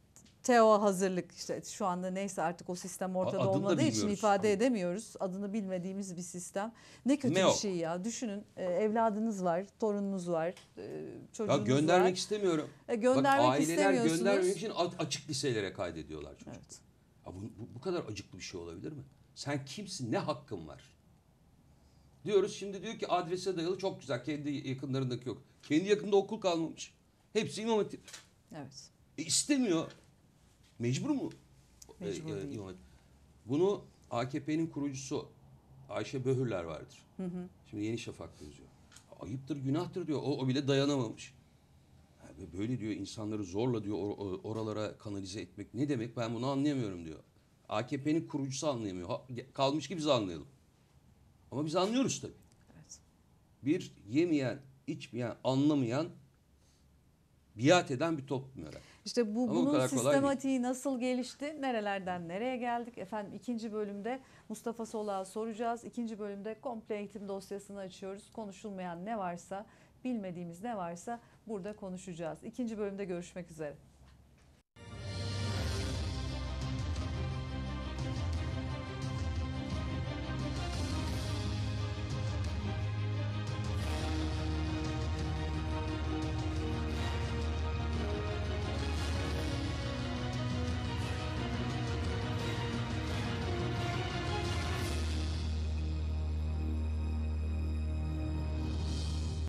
TEO hazırlık işte şu anda neyse artık o sistem ortada Adını da olmadığı için bilmiyoruz. ifade edemiyoruz. Adını bilmediğimiz bir sistem. Ne kötü MEO. bir şey ya. Düşünün evladınız var, torununuz var, Ya çocuğunuz göndermek var. istemiyorum. Göndermek Bak aileler istemiyorsunuz. göndermemek için açık liselere kaydediyorlar çocuk. Evet. Ya bu kadar acıklı bir şey olabilir mi? Sen kimsin? Ne hakkın var? Diyoruz şimdi diyor ki adrese dayalı çok güzel. Kendi yakınlarındaki yok. Kendi yakında okul kalmamış. Hepsi İmam Hatip. Evet. İstemiyor. Mecbur mu? Mecbur değil. İmam Hatip. Bunu AKP'nin kurucusu Ayşe Böhürler vardır. Şimdi Yeni Şafak'ta yazıyor. Ayıptır, günahtır diyor. O bile dayanamamış. Yani böyle diyor insanları zorla diyor oralara kanalize etmek ne demek ben bunu anlayamıyorum diyor. AKP'nin kurucusu anlayamıyor. Kalmış ki biz anlayalım. Ama biz anlıyoruz tabii. Evet. Bir yemeyen, içmeyen, anlamayan, biat eden bir toplum herhalde. İşte Ama bu bunun kadar kolay değil. sistematiği nasıl gelişti? Nerelerden nereye geldik? Efendim ikinci bölümde Mustafa Solak'a soracağız. İkinci bölümde komple eğitim dosyasını açıyoruz. Konuşulmayan ne varsa, bilmediğimiz ne varsa burada konuşacağız. İkinci bölümde görüşmek üzere.